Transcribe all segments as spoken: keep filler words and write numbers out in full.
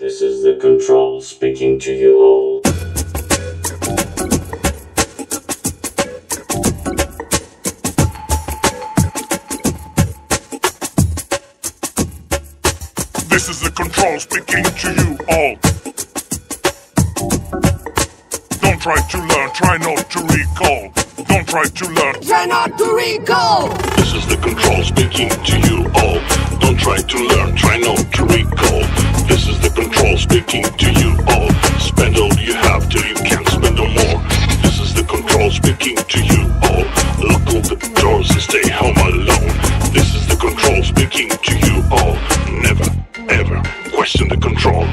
This is the control speaking to you all. This is the control speaking to you all. Don't try to learn, try not to recall. Don't try to learn, try not to recall. This is the control speaking to you all. Don't try to learn, try not to recall. This is the control speaking to you all. Spend all you have till you can't spend no more. This is the control speaking to you all. Lock all the doors and stay home alone. This is the control speaking to you all. Never, ever question the control.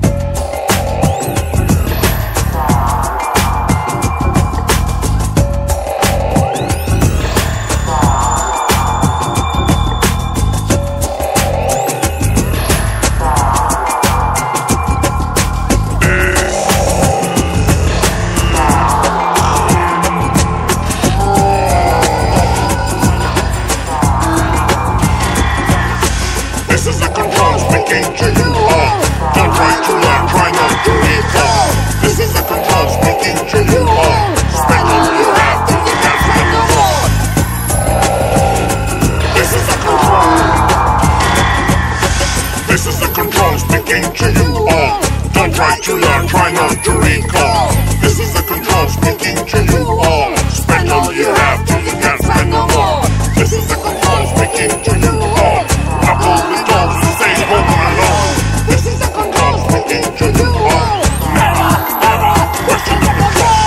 Try to learn, try not to recall. This is the control speaking to you all. Spend all you have till you can't spend no more. This is the control speaking to you all. Lock all the doors and stay home alone. This is the control speaking to you all. Never, ever question the control.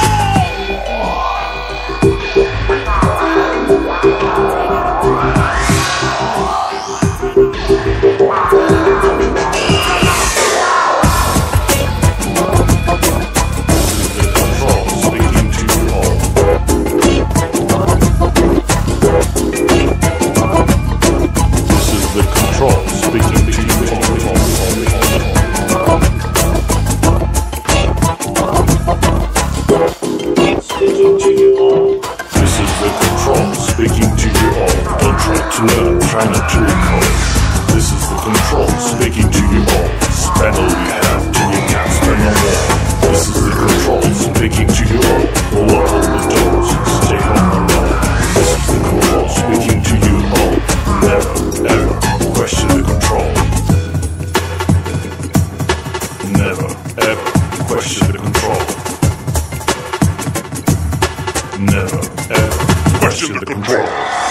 Learn, try not to recall. This is the control speaking to you all. Spend all you have till you can't spend no more. This is the control speaking to you all. Lock all the doors and stay home alone. This is the control speaking to you all. Never, ever question the control. Never, ever question the control. Never, ever question the control.